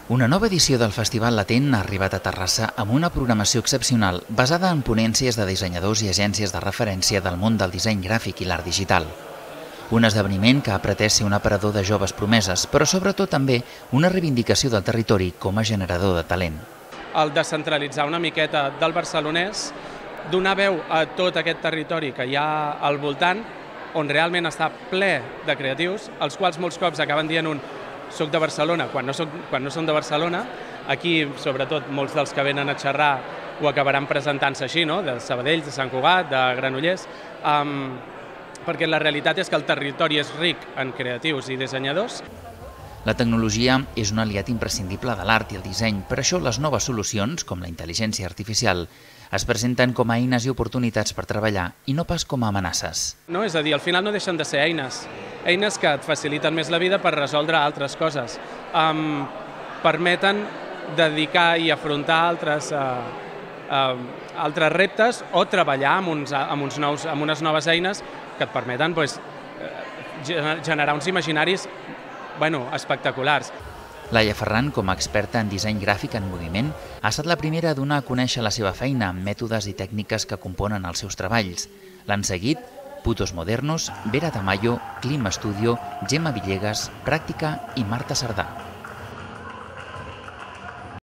Una nova edició del Festival Latent ha arribat a Terrassa amb una programació excepcional basada en ponències de dissenyadors i agències de referència del món del disseny gràfic i l'art digital. Un esdeveniment que ha pretès ser un aparador de joves promeses, però sobretot també una reivindicació del territori com a generador de talent. El descentralitzar una miqueta del barcelonès, donar veu a tot aquest territori que hi ha al voltant, on realment està ple de creatius, els quals molts cops acaben dient soc de Barcelona quan no són de Barcelona. Aquí, sobretot, molts dels que venen a xerrar ho acabaran presentant-se així, no? De Sabadell, de Sant Cugat, de Granollers, perquè la realitat és que el territori és ric en creatius i dissenyadors. La tecnologia és un aliat imprescindible de l'art i el disseny, per això les noves solucions, com la intel·ligència artificial, es presenten com a eines i oportunitats per treballar i no pas com a amenaces. No, és a dir, al final no deixen de ser eines que et faciliten més la vida per resoldre altres coses. Permeten dedicar i afrontar altres reptes o treballar amb unes noves eines que et permeten generar uns imaginaris espectaculars. Laia Ferran, com a experta en disseny gràfic en moviment, ha estat la primera a donar a conèixer la seva feina amb mètodes i tècniques que componen els seus treballs. L'han seguit Putos Modernos, Vera Tamayo, Clima Studio, Gemma Villegas, Pràctica i Marta Cerdà.